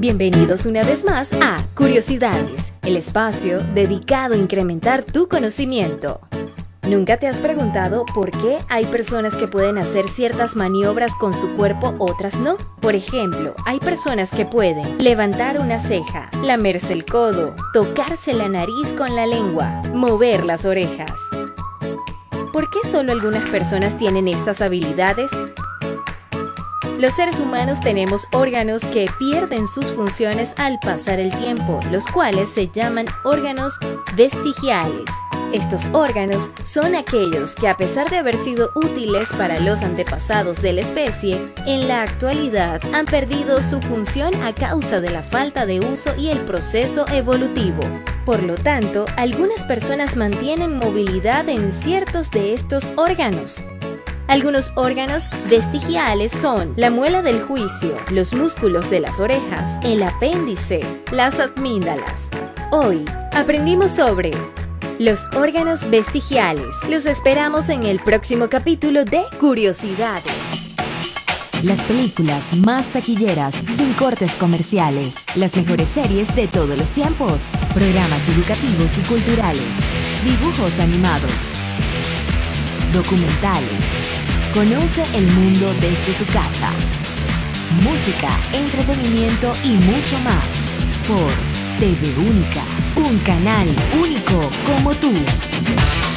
Bienvenidos una vez más a Curiosidades, el espacio dedicado a incrementar tu conocimiento. ¿Nunca te has preguntado por qué hay personas que pueden hacer ciertas maniobras con su cuerpo, otras no? Por ejemplo, hay personas que pueden levantar una ceja, lamerse el codo, tocarse la nariz con la lengua, mover las orejas. ¿Por qué solo algunas personas tienen estas habilidades? Los seres humanos tenemos órganos que pierden sus funciones al pasar el tiempo, los cuales se llaman órganos vestigiales. Estos órganos son aquellos que, a pesar de haber sido útiles para los antepasados de la especie, en la actualidad han perdido su función a causa de la falta de uso y el proceso evolutivo. Por lo tanto, algunas personas mantienen movilidad en ciertos de estos órganos. Algunos órganos vestigiales son la muela del juicio, los músculos de las orejas, el apéndice, las amígdalas. Hoy aprendimos sobre los órganos vestigiales. Los esperamos en el próximo capítulo de Curiosidades. Las películas más taquilleras sin cortes comerciales. Las mejores series de todos los tiempos. Programas educativos y culturales. Dibujos animados. Documentales. Conoce el mundo desde tu casa. Música, entretenimiento y mucho más. Por TV Única, un canal único como tú.